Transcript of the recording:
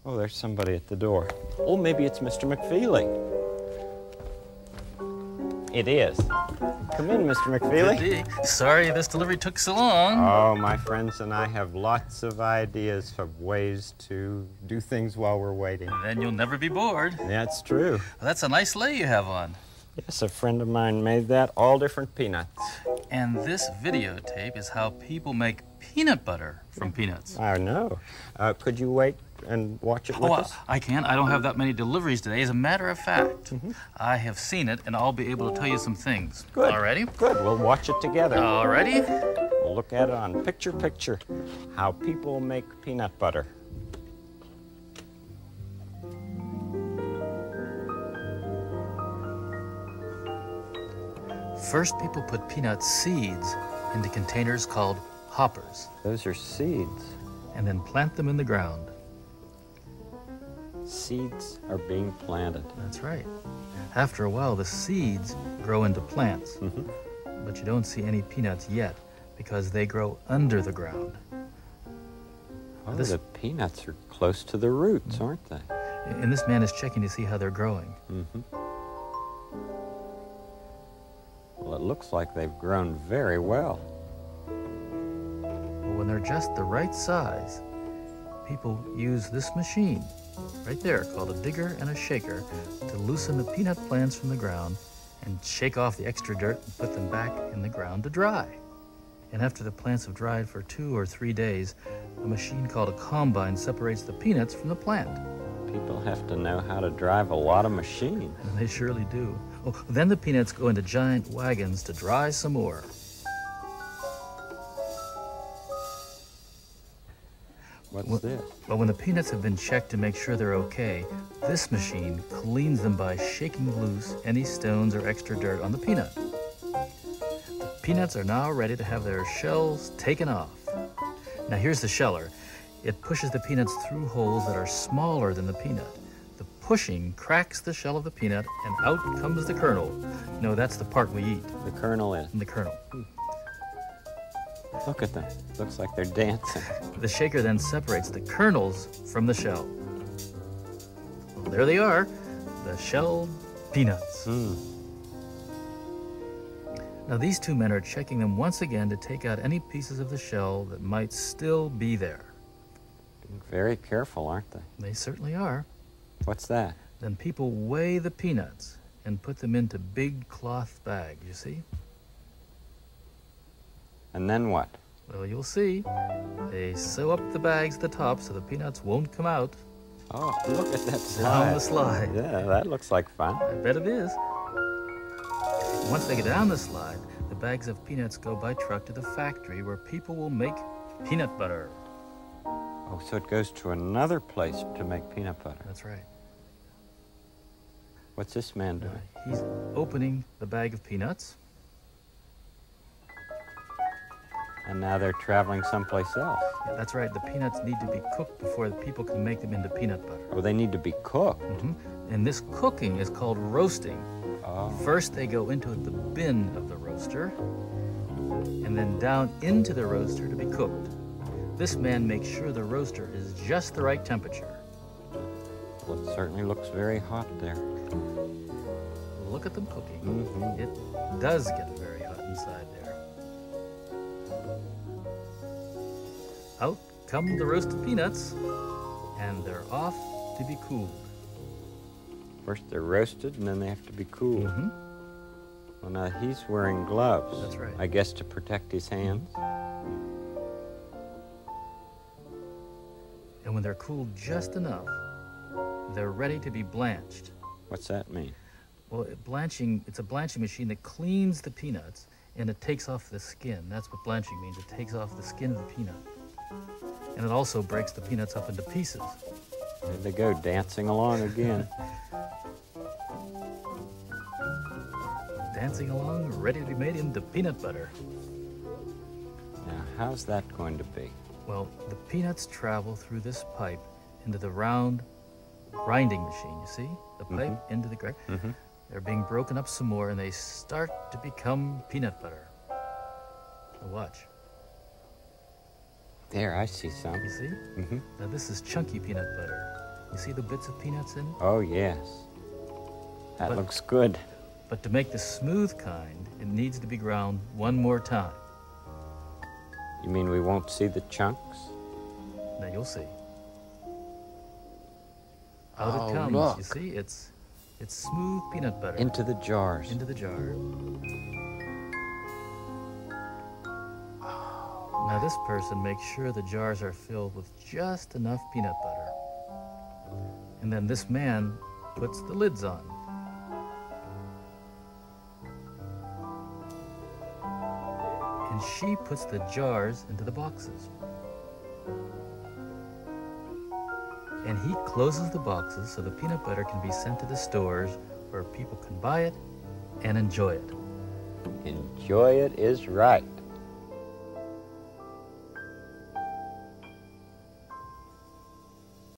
Oh, there's somebody at the door. Oh, maybe it's Mr. McFeely. It is. Come in, Mr. McFeely. Sorry this delivery took so long. Oh, my friends and I have lots of ideas of ways to do things while we're waiting. Then you'll never be bored. That's true. Well, that's a nice lei you have on. Yes, a friend of mine made that, all different peanuts. And this videotape is how people make peanut butter from peanuts. I know. Could you wait and watch it with us? I can. I don't have that many deliveries today. As a matter of fact, I have seen it, and I'll be able to tell you some things. Good. All ready? Good. We'll watch it together. All ready? We'll look at it on picture, how people make peanut butter. First, people put peanut seeds into containers called hoppers, Those are seeds. and then plant them in the ground. Seeds are being planted. That's right. After a while, the seeds grow into plants, but you don't see any peanuts yet because they grow under the ground. Oh, This- the peanuts are close to the roots, aren't they? And this man is checking to see how they're growing. Well, it looks like they've grown very well. But when they're just the right size, people use this machine right there called a digger and a shaker to loosen the peanut plants from the ground and shake off the extra dirt and put them back in the ground to dry. And after the plants have dried for 2 or 3 days, a machine called a combine separates the peanuts from the plant. People have to know how to drive a lot of machines. And they surely do. Oh, then the peanuts go into giant wagons to dry some more. What's this? But when the peanuts have been checked to make sure they're okay, this machine cleans them by shaking loose any stones or extra dirt on the peanut. The peanuts are now ready to have their shells taken off. Now here's the sheller. It pushes the peanuts through holes that are smaller than the peanut. The pushing cracks the shell of the peanut and out comes the kernel. No, that's the part we eat, The kernel is. the kernel. Look at them. Looks like they're dancing. The shaker then separates the kernels from the shell. Well, there they are, the shelled peanuts. Now these two men are checking them once again to take out any pieces of the shell that might still be there. Being very careful, aren't they? They certainly are. What's that? Then people weigh the peanuts and put them into big cloth bags, you see? And then what? Well, you'll see. They sew up the bags at the top so the peanuts won't come out Oh, look at that down slide. the slide. Yeah, that looks like fun. I bet it is. Once they get down the slide, the bags of peanuts go by truck to the factory where people will make peanut butter. Oh, so it goes to another place to make peanut butter. That's right. What's this man doing? He's opening the bag of peanuts. And now they're traveling someplace else. Yeah, that's right. The peanuts need to be cooked before the people can make them into peanut butter. Oh, they need to be cooked. And this cooking is called roasting. Oh. First, they go into the bin of the roaster, and then down into the roaster to be cooked. This man makes sure the roaster is just the right temperature. Well, it certainly looks very hot there. Look at them cooking. It does get very hot inside there. Out come the roasted peanuts, and they're off to be cooled. First they're roasted, and then they have to be cooled. Well, now he's wearing gloves. That's right. I guess to protect his hands. And when they're cooled just enough, they're ready to be blanched. What's that mean? Well, it's a blanching machine that cleans the peanuts and it takes off the skin. That's what blanching means. It takes off the skin of the peanut. And it also breaks the peanuts up into pieces. There they go, dancing along again. Dancing along, ready to be made into peanut butter. Now, how's that going to be? Well, the peanuts travel through this pipe into the round grinding machine, you see? The pipe into the grind. They're being broken up some more and they start to become peanut butter. Now watch. There, I see some. You see? Now this is chunky peanut butter. You see the bits of peanuts in it? Oh, yes. That But- looks good. But to make the smooth kind, it needs to be ground one more time. You mean we won't see the chunks? Now you'll see. Out Oh, it comes. look. You see, it's smooth peanut butter Into the jars. into the jar. Now this person makes sure the jars are filled with just enough peanut butter. And then this man puts the lids on. And she puts the jars into the boxes. And he closes the boxes so the peanut butter can be sent to the stores where people can buy it and enjoy it. Enjoy it is right.